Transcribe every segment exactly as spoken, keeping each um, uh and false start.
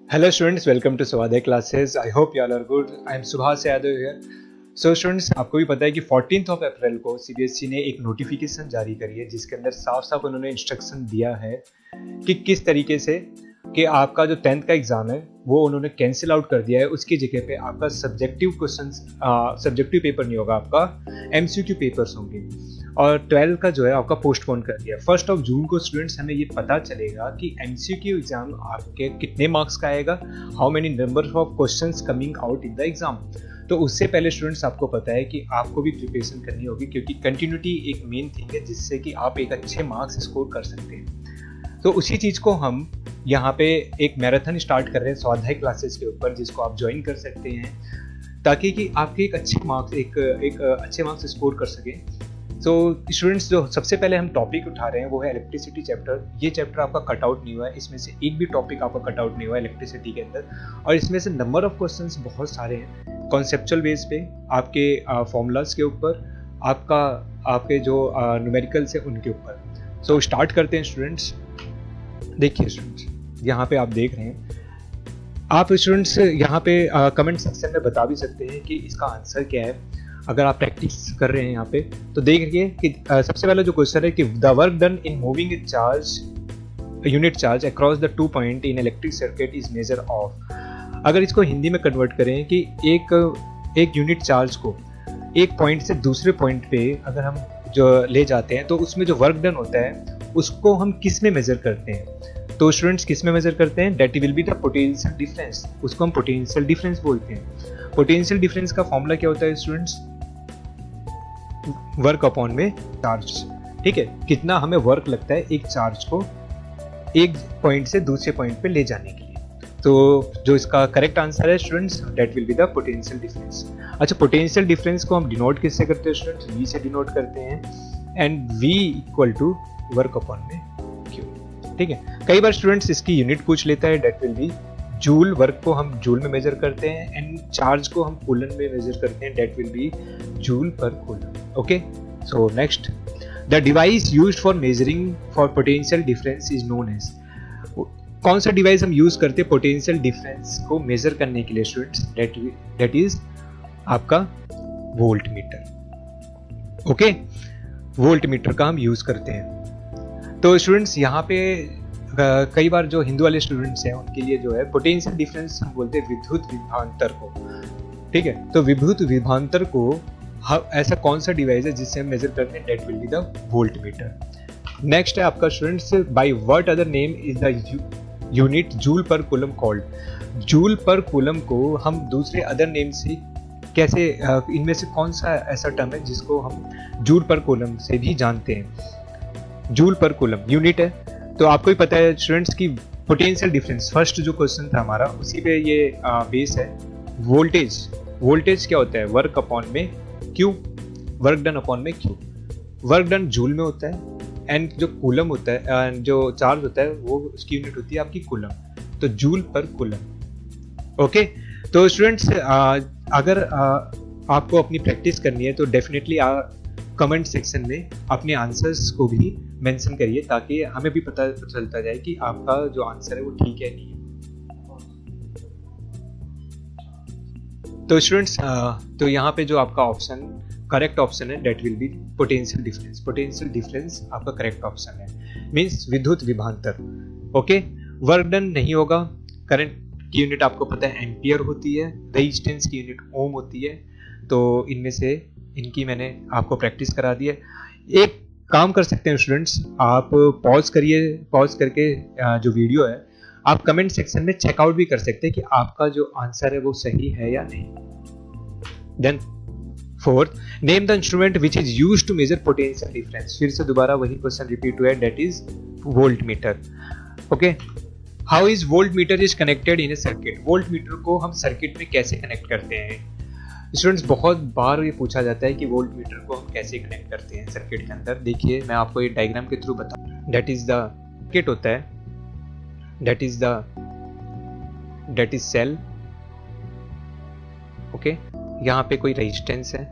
Hello students, welcome to Swadhyay classes. I hope you all are good. I am Subhas Yadav here. So students, आपको भी पता है कि fourteenth of April को CBSE ने एक नोटिफिकेशन जारी करी है जिसके अंदर साफ साफ उन्होंने इंस्ट्रक्शन दिया है कि किस तरीके से कि आपका जो टेंथ का एग्जाम है वो उन्होंने कैंसिल आउट कर दिया है। उसकी जगह पे आपका सब्जेक्टिव क्वेश्चंस सब्जेक्टिव पेपर नहीं होगा, आपका एमसीक्यू पेपर्स होंगे और ट्वेल्थ का जो है आपका पोस्टपोन कर दिया। फर्स्ट ऑफ जून को स्टूडेंट्स हमें ये पता चलेगा कि एमसीक्यू एग्जाम आपके कितने मार्क्स का आएगा, how many number of questions coming out in the exam. तो उससे पहले स्टूडेंट्स आपको पता है कि आपको भी प्रिपरेशन करनी होगी क्योंकि कंटिन्यूटी एक मेन थिंग है जिससे कि आप एक अच्छे मार्क्स स्कोर कर सकते हैं। तो उसी चीज़ को हम यहाँ पे एक मैराथन स्टार्ट कर रहे हैं स्वाध्याय क्लासेस के ऊपर, जिसको आप ज्वाइन कर सकते हैं ताकि कि आपके एक अच्छे मार्क्स एक एक अच्छे मार्क्स स्कोर कर सकें। तो स्टूडेंट्स जो सबसे पहले हम टॉपिक उठा रहे हैं वो है इलेक्ट्रिसिटी चैप्टर। ये चैप्टर आपका कट आउट नहीं हुआ है, इसमें से एक भी टॉपिक आपका कट आउट नहीं हुआ है इलेक्ट्रिसिटी के अंदर, और इसमें से नंबर ऑफ क्वेश्चंस बहुत सारे हैं कॉन्सेप्चुअल बेस पे, आपके फॉर्मूलाज के ऊपर, आपका आपके जो न्यूमेरिकल्स है उनके ऊपर। सो स्टार्ट करते हैं स्टूडेंट्स। देखिए स्टूडेंट्स, यहाँ पे आप देख रहे हैं, आप स्टूडेंट्स यहाँ पे कमेंट सेक्शन में बता भी सकते हैं कि इसका आंसर क्या है। अगर आप प्रैक्टिस कर रहे हैं यहाँ पे तो देखिए कि uh, सबसे पहला जो क्वेश्चन है कि the work done in moving a charge unit charge across the two point in electric circuit is measure of. अगर इसको हिंदी में कन्वर्ट करें कि एक एक यूनिट चार्ज को एक पॉइंट से दूसरे पॉइंट पे अगर हम जो ले जाते हैं तो उसमें जो वर्क डन होता है उसको हम किस में मेजर करते हैं। तो स्टूडेंट्स किस में मेजर करते हैं, that will be the potential difference. उसको हम पोटेंशियल डिफरेंस बोलते हैं। पोटेंशियल डिफरेंस का फॉर्मूला क्या होता है स्टूडेंट्स, वर्क अपॉन में चार्ज। ठीक है, कितना हमें वर्क लगता है एक चार्ज को एक पॉइंट से दूसरे पॉइंट पे ले जाने के लिए। तो जो इसका करेक्ट आंसर है students, that will be the potential difference. अच्छा, पोटेंशियल डिफरेंस को हम डिनोट किससे करते हैं स्टूडेंट्स, वी से डिनोट करते हैं and V equal to work upon में क्यू। ठीक है, कई बार स्टूडेंट्स इसकी यूनिट पूछ लेता है, that will be joule. Work को हम जूल में मेजर करते हैं एंड चार्ज को हम कूलन में मेजर करते हैं, that will be joule per coulomb. Okay, so next, the device used for measuring for potential difference is known as. कौन सा डिवाइस हम यूज करते हैं पोटेंशियल डिफरेंस को मेजर करने के लिए स्टूडेंट्स, दैट दैट इज आपका voltmeter. Okay, voltmeter का हम यूज करते हैं। तो स्टूडेंट्स यहाँ पे कई बार जो हिंदू वाले स्टूडेंट्स हैं उनके लिए जो है पोटेंशियल डिफरेंस हम बोलते हैं विद्युत विभवांतर को। ठीक है, तो विद्युत विभवांतर को ऐसा कौन सा डिवाइस है जिससे हम मेजर करते हैं, that will be the voltmeter. Next है आपका students, by what other name is the unit joule per coulomb called. Joule per coulomb को हम दूसरे अदर नेम से कैसे, इनमें से कौन सा ऐसा टर्म है जिसको हम जूल पर कूलम से भी जानते हैं। जूल पर कूलम यूनिट है, तो आपको ही पता है स्टूडेंट्स की पोटेंशियल डिफरेंस, फर्स्ट जो क्वेश्चन था हमारा उसी पे ये बेस है। वोल्टेज, वोल्टेज क्या होता है, वर्क अपॉन में क्यू, वर्क डन अपॉन में क्यू। वर्क डन जूल में होता है एंड जो कूलम होता है, जो चार्ज होता है वो उसकी यूनिट होती है आपकी कूलम, तो जूल पर कूलम। ओके, तो स्टूडेंट्स अगर आ, आपको अपनी प्रैक्टिस करनी है तो डेफिनेटली कमेंट सेक्शन में अपने आंसर्स को भी मेंशन करिए ताकि हमें भी पता चलता जाए कि आपका जो आंसर है वो ठीक है नहीं है। तो स्टूडेंट्स तो यहाँ पे जो आपका ऑप्शन करेक्ट ऑप्शन है, that will be potential difference. Potential difference आपका करेक्ट ऑप्शन है, मींस विद्युत विभवांतर। ओके, वर्क डन नहीं होगा, करंट की यूनिट आपको पता है एम्पियर होती है, रेजिस्टेंस की यूनिट ओम होती है। तो इनमें से इनकी मैंने आपको प्रैक्टिस करा दी है। एक काम कर सकते हैं स्टूडेंट्स, आप पॉज करिए, पॉज करके जो वीडियो है आप कमेंट सेक्शन में चेकआउट भी कर सकते हैं कि आपका जो आंसर है वो सही है या नहीं। Then fourth, name the instrument which is used to measure potential difference. फिर से दोबारा वही क्वेश्चन रिपीट हुआ है, that is voltmeter. Okay, how is voltmeter is connected in a circuit. Voltmeter को हम सर्किट में कैसे कनेक्ट करते हैं स्टूडेंट्स, बहुत बार ये पूछा जाता है कि वोल्ट मीटर को हम कैसे कनेक्ट करते हैं सर्किट के अंदर। देखिए मैं आपको ये डायग्राम के थ्रू बताऊं, दैट इज द सर्किट होता है, that is the that is cell. Okay, यहाँ पे कोई रेजिस्टेंस है।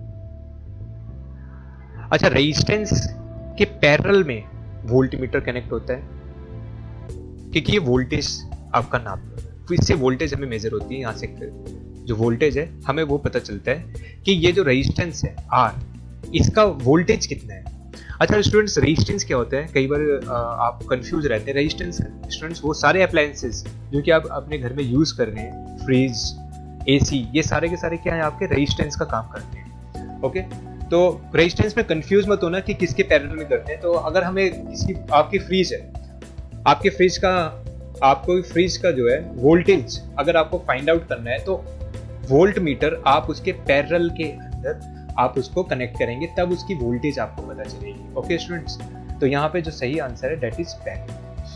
अच्छा, रेजिस्टेंस के पैरेलल में वोल्ट मीटर कनेक्ट होता है क्योंकि ये वोल्टेज आपका नाप इससे वोल्टेज हमें मेजर होती है, यहाँ से जो वोल्टेज है हमें वो पता चलता है कि ये जो रेजिस्टेंस है आर, इसका वोल्टेज कितना है। अच्छा स्टूडेंट्स, रेजिस्टेंस क्या होता है, कई बार आप कंफ्यूज रहते हैं। रेजिस्टेंस स्टूडेंट्स वो सारे अप्लायंसेस जो कि आप अपने घर में यूज कर रहे हैं, फ्रिज, एसी, ये सारे के सारे क्या है आपके रेजिस्टेंस का काम करते हैं। ओके, तो रेजिस्टेंस में कंफ्यूज मत होना कि किसके पैरेलल में करते हैं। तो अगर हमें किसी, आपकी फ्रिज है, आपके फ्रिज का आपको फ्रिज का जो है वोल्टेज अगर आपको फाइंड आउट करना है तो वोल्ट मीटर आप उसके पैरेलल के अंदर आप उसको कनेक्ट करेंगे, तब उसकी वोल्टेज आपको पता चलेगी। ओके स्टूडेंट्स, तो यहाँ पे जो सही आंसर है that is parallel.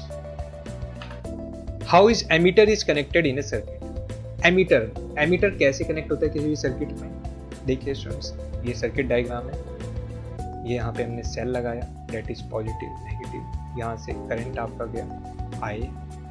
How is ammeter is connected in a circuit. Ammeter ammeter कैसे कनेक्ट होता है किसी भी सर्किट में? देखिए स्टूडेंट्स, ये सर्किट डायग्राम है, ये यहाँ पे हमने सेल लगाया दैट इज पॉजिटिव नेगेटिव, यहाँ से करंट आपका गया आई।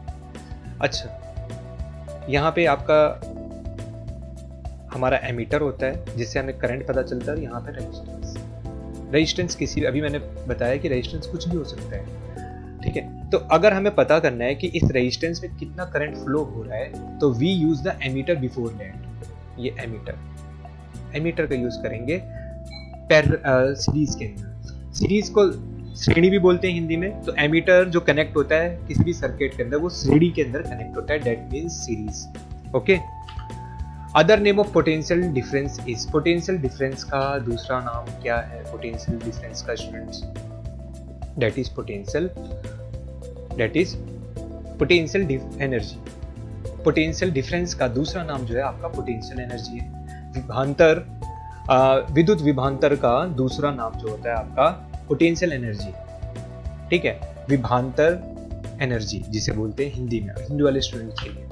अच्छा, यहाँ पे आपका हमारा एमीटर होता है जिससे हमें करंट पता चलता है, यहाँ पे रेजिस्टेंस। रेजिस्टेंस किसी, अभी मैंने बताया कि रेजिस्टेंस कुछ भी हो सकता है, ठीक है। तो अगर हमें पता करना है कि इस रेजिस्टेंस में कितना करंट फ्लो हो रहा है तो we use the ammeter before that. ये एमीटर एमीटर का यूज करेंगे पैर सीरीज के अंदर। सीरीज को श्रेणी भी बोलते हैं हिंदी में। तो एमीटर जो कनेक्ट होता है किसी भी सर्किट के अंदर वो श्रेणी के अंदर कनेक्ट होता है, that means series. Okay, other name of potential difference is. Potential difference का दूसरा नाम क्या है? पोटेंशियल डिफरेंस का students that is potential that is potential energy. Potential difference का दूसरा नाम जो है आपका पोटेंशियल एनर्जी है। विभवांतर, विद्युत विभवांतर का दूसरा नाम जो होता है आपका पोटेंशियल एनर्जी, ठीक है। विभवांतर एनर्जी जिसे बोलते हैं हिंदी में, हिंदी वाले स्टूडेंट्स के लिए।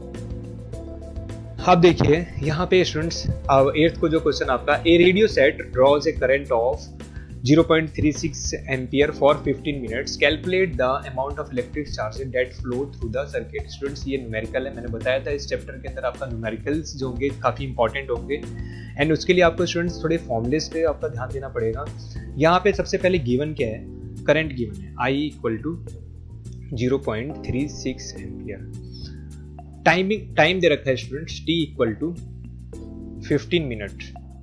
अब देखिए यहाँ पे स्टूडेंट्स, एट्थ को जो क्वेश्चन आपका, a radio set draws a current of zero point three six ampere for fifteen minutes, calculate the amount of electric charges that flow through the circuit. Students ये न्यूमेरिकल है, मैंने बताया था इस chapter के अंदर आपका न्यूमेरिकल्स जो होंगे काफी इंपॉर्टेंट होंगे, एंड उसके लिए आपको स्टूडेंट्स थोड़े फॉर्मुलेस पे आपका ध्यान देना पड़ेगा। यहाँ पे सबसे पहले गिवन क्या है? करंट गिवन है I equal to zero point three six ampere. Timing time दे रखा है students T equal to fifteen minute.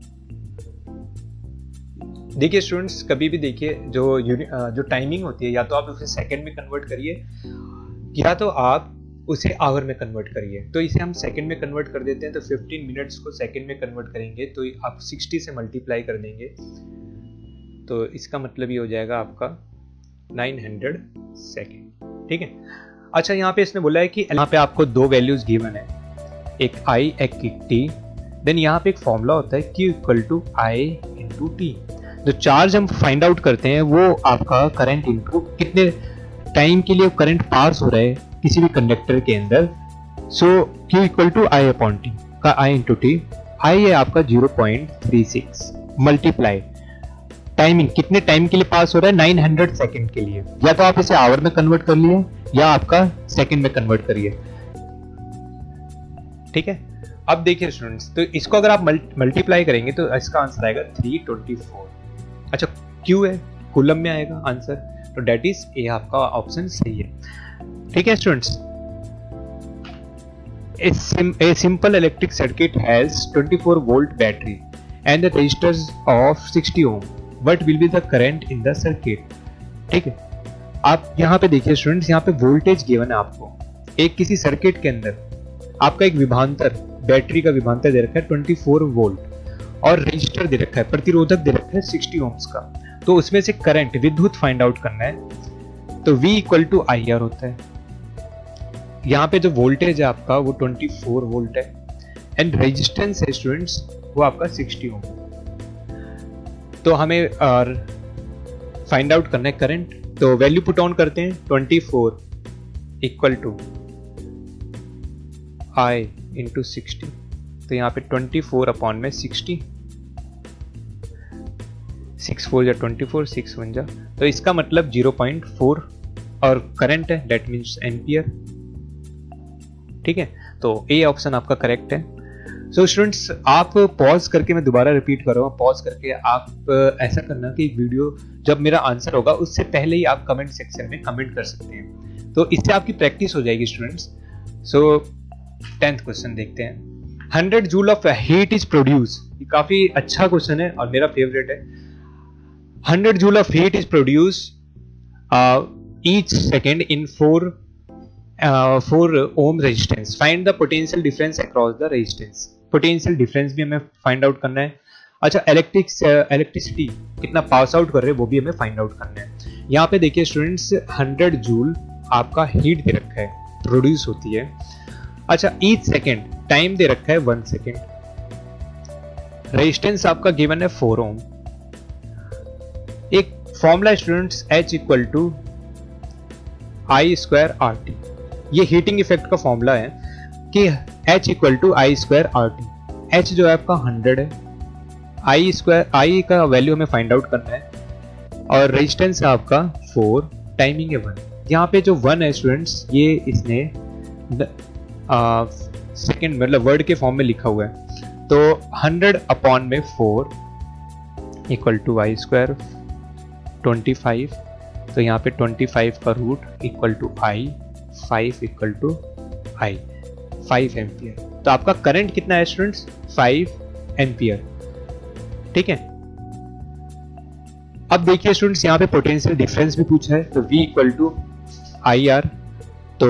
देखिए स्टूडेंट्स, कभी भी देखिए जो जो टाइमिंग होती है, या तो आप उसे सेकंड में कन्वर्ट करिए या तो आप उसे आवर में कन्वर्ट करिए। तो इसे हम सेकंड में कन्वर्ट कर देते हैं, तो फिफ्टीन मिनट्स को सेकंड में कन्वर्ट करेंगे तो आप सिक्सटी से मल्टीप्लाई कर देंगे, तो इसका मतलब ये हो जाएगा आपका नाइन हंड्रेड सेकेंड, ठीक है। अच्छा, यहाँ पे इसने बोला है कि यहाँ पे आपको दो वैल्यूज गिवन है, एक आई एक टी। देन यहाँ पे एक फॉर्मूला होता है Q equal to I into T. जो चार्ज हम फाइंड आउट करते हैं वो आपका करंट इंटू कितने टाइम के लिए करंट पास हो रहा है किसी भी कंडक्टर के अंदर। So Q equal to I upon T का आई इंटू टी। आई है आपका zero point three six multiply timing, कितने टाइम के लिए पास हो रहा है? नाइन हंड्रेड सेकेंड के लिए। या तो आप इसे आवर में कन्वर्ट कर लिए या आपका सेकंड में कन्वर्ट करिए, ठीक है। अब देखिए स्टूडेंट्स, तो इसको अगर आप मल्टीप्लाई करेंगे तो इसका आंसर आएगा थ्री ट्वेंटी फोर। अच्छा, क्यू है, कूलम में आएगा आंसर, तो दैट इज ए, आपका ऑप्शन सही है, ठीक है students. A simple electric circuit has twenty-four volt battery and the resistors of sixty ohm. What will be the current in the circuit? ठीक है, आप यहाँ पे देखिए स्टूडेंट्स, यहाँ पे वोल्टेज गिवन है आपको। एक किसी सर्किट के अंदर आपका एक विभवांतर, बैटरी का विभवांतर दे रखा है ट्वेंटी फोर वोल्ट और रजिस्टर दे रखा है, प्रतिरोधक दे रखा है सिक्सटी ओम्स का। तो उसमें से करंट, विद्युत फाइंड आउट करना है, तो V equal to I R होता है। यहाँ पे जो वोल्टेज है आपका वो ट्वेंटी फोर वोल्ट है एंड रेजिस्टेंस है स्टूडेंट्स वो आपका सिक्सटी ओम। तो हमें फाइंड आउट करना है करंट, तो वैल्यू पुट ऑन करते हैं, twenty four equal to I into sixty. तो यहाँ पे ट्वेंटी फोर अपॉन में सिक्सटी, सिक्स फोर या ट्वेंटी फोर, सिक्स वन जा, तो इसका मतलब जीरो पॉइंट फोर और करंट है, दैट मीन्स एम्पियर, ठीक है। तो ए ऑप्शन आपका करेक्ट है। सो so स्टूडेंट्स, आप पॉज करके, मैं दोबारा रिपीट कर रहा हूँ, पॉज करके आप ऐसा करना कि वीडियो जब मेरा आंसर होगा उससे पहले ही आप कमेंट सेक्शन में कमेंट कर सकते हैं, तो इससे आपकी प्रैक्टिस हो जाएगी students. So so, tenth question देखते हैं। Hundred joule of heat is produce, ये काफी अच्छा क्वेश्चन है और मेरा फेवरेट है। Hundred joule of heat is produce each second in four four ohm resistance, find the potential difference across the resistance. Potential difference भी हमें फाइंड आउट करना है। अच्छा, इलेक्ट्रिक इलेक्ट्रिसिटी कितना पास आउट कर रहे हैं वो भी हमें फाइंड आउट करना है। यहाँ पे देखिए स्टूडेंट्स, हंड्रेड जूल आपका हीट दे रखा है, प्रोड्यूस होती है। अच्छा, ईच सेकेंड टाइम दे रखा है वन सेकेंड। रेजिस्टेंस आपका गिवन है फोर ओम। एक formula students H equal to I square R T, ये हीटिंग इफेक्ट का फॉर्मूला है कि H equal to I square R T. H जो है आपका हंड्रेड है, आई स्क्वायर आई का वैल्यू हमें फाइंड आउट करना है और रेजिस्टेंस है आपका फोर, टाइमिंग है वन। यहाँ पे जो वन है स्टूडेंट्स, ये इसने सेकेंड मतलब वर्ड के फॉर्म में लिखा हुआ है। तो हंड्रेड अपॉन में four equal to I square twenty five, तो यहाँ पे ट्वेंटी फाइव का root equal to I, five equal to I, five ampere. तो आपका करंट कितना है स्टूडेंट्स? Five ampere. ठीक है, अब देखिए स्टूडेंट्स, यहाँ पे पोटेंशियल डिफरेंस भी पूछा है। तो V equal to I R, तो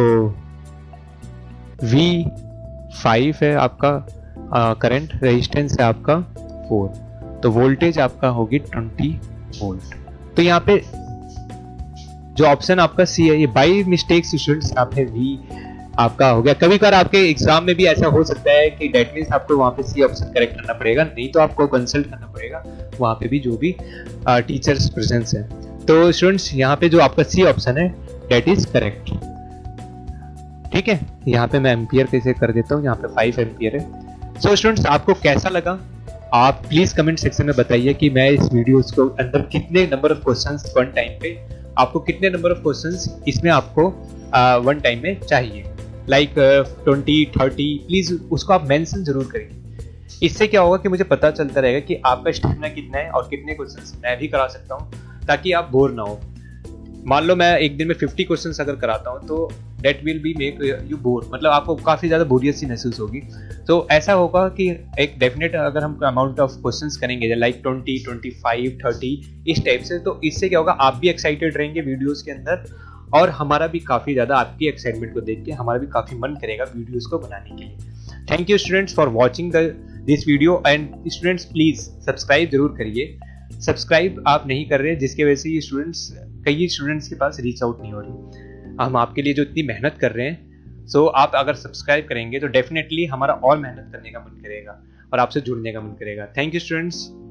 V फाइव है आपका करंट, रेजिस्टेंस है आपका फोर, तो वोल्टेज आपका होगी ट्वेंटी वोल्ट। तो यहाँ पे जो ऑप्शन आपका सी है, ये बाई मिस्टेक स्टूडेंट्स यहाँ पे V आपका हो गया। कभी कभार आपके एग्जाम में भी ऐसा हो सकता है कि डेट मीन्स आपको वहां पे सी ऑप्शन करेक्ट करना पड़ेगा, नहीं तो आपको कंसल्ट करना पड़ेगा वहां पे भी जो भी टीचर्स प्रेजेंस है। तो स्टूडेंट्स, यहाँ पे जो आपका सी ऑप्शन है डेट इज करेक्ट। ठीक है, यहाँ पे मैं एम्पियर कैसे कर देता हूँ, यहाँ पे फाइव एम्पियर है। सो so, स्टूडेंट्स, आपको कैसा लगा आप प्लीज कमेंट सेक्शन में बताइए कि मैं इस वीडियो को अंदर कितने number of questions one time पे, आपको कितने नंबर ऑफ क्वेश्चंस इसमें आपको वन टाइम में चाहिए, लाइक ट्वेंटी थर्टी, प्लीज उसको आप मेंशन जरूर करेंगे। इससे क्या होगा कि मुझे पता चलता रहेगा कि आपका स्टेमिना कितना है और कितने क्वेश्चंस मैं भी करा सकता हूँ, ताकि आप बोर ना हो। मान लो मैं एक दिन में फिफ्टी क्वेश्चंस अगर कराता हूँ तो that will be make you bore, मतलब आपको काफी ज्यादा बोरियत सी महसूस होगी। तो ऐसा होगा कि एक डेफिनेट अगर हम अमाउंट ऑफ क्वेश्चंस करेंगे like twenty, twenty five, thirty इस टाइप से, तो इससे क्या होगा, आप भी एक्साइटेड रहेंगे वीडियोस के अंदर और हमारा भी काफी ज्यादा आपकी एक्साइटमेंट को देख के हमारा भी काफी मन करेगा वीडियोस को बनाने के लिए। Thank you students for watching the this video and students please subscribe जरूर करिए। सब्सक्राइब आप नहीं कर रहे, जिसके वजह से ये स्टूडेंट्स कई स्टूडेंट्स के पास रीच आउट नहीं हो रही। हम आपके लिए जो इतनी मेहनत कर रहे हैं, सो आप अगर सब्सक्राइब करेंगे तो डेफिनेटली हमारा और मेहनत करने का मन करेगा और आपसे जुड़ने का मन करेगा। Thank you students.